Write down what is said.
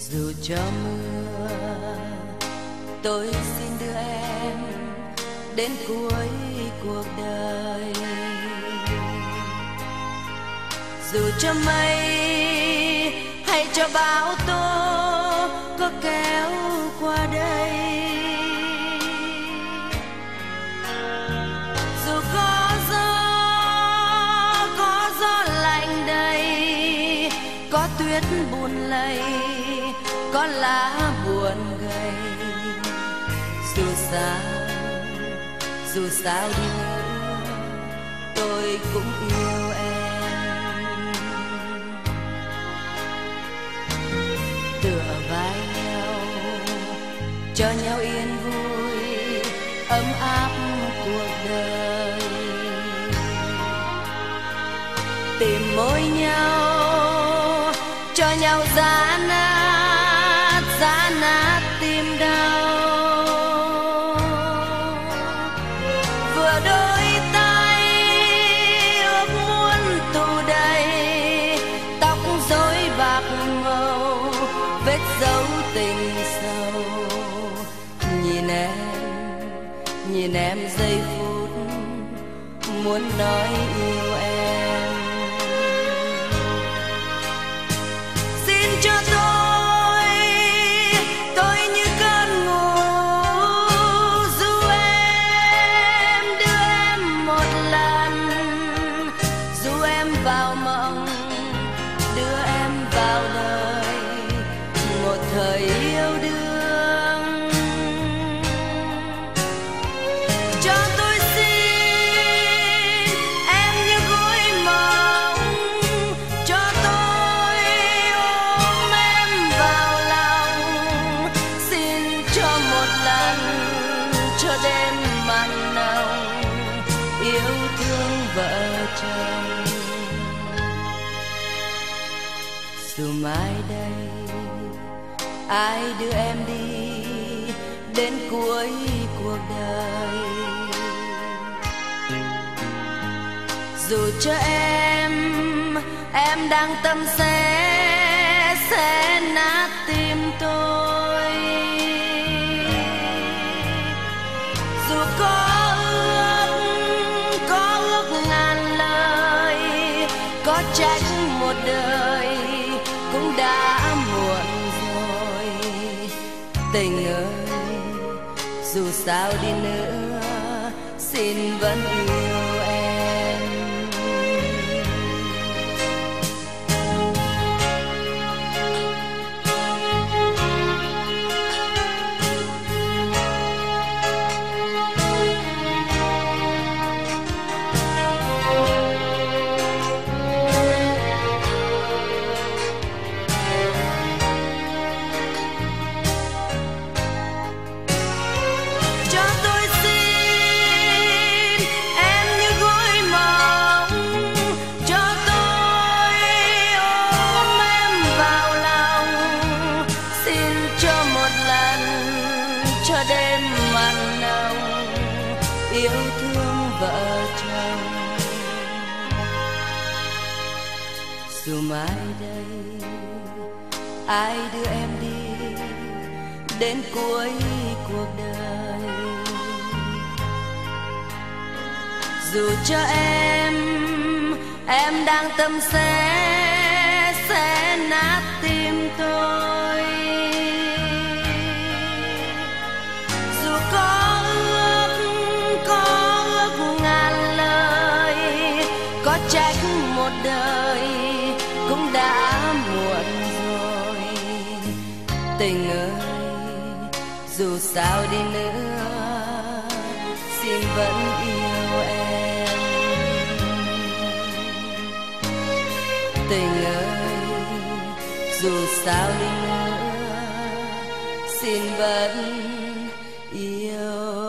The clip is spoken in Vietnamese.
Dù cho mưa tôi xin đưa em đến cuối cuộc đời. Dù cho mây hay cho bão tố có kéo qua đây, dù có gió lạnh đầy, có tuyết buồn lầy, có lá buồn gầy, dù sao đi nữa tôi cũng yêu em. Tựa vai nhau cho nhau yên vui ấm áp cuộc đời, tìm môi nhau cho nhau giã nát tim đau. Vừa đôi tay ước muốn tù đầy, tóc rối bạc màu vết dấu tình sâu. Nhìn em giây phút muốn nói yêu em. Xin cho tôi như cơn ngủ, dù em đưa em một lần, dù em vào mộng đưa em vào đời một thời yêu đương. Cho tôi xin em như gối mộng, cho tôi ôm em vào lòng. Xin cho một lần cho đêm mặn nồng yêu thương vợ chồng. Dù mai đây ai đưa em đi đến cuối cuộc đời, dù cho em đang tâm sẽ nát tim tôi. Dù có ước ngàn lời, có trách một đời cũng đã muộn rồi. Tình ơi, dù sao đi nữa xin vẫn yêu em. Cho đêm mặn nồng yêu thương vợ chồng. Dù mai đây ai đưa em đi đến cuối cuộc đời, dù cho em đang tâm sẽ nát tim tôi. Dù có ước ngàn lời, có trách một đời cũng đã muộn rồi. Tình ơi, dù sao đi nữa xin vẫn yêu em. Tình ơi, dù sao đi nữa xin vẫn yêu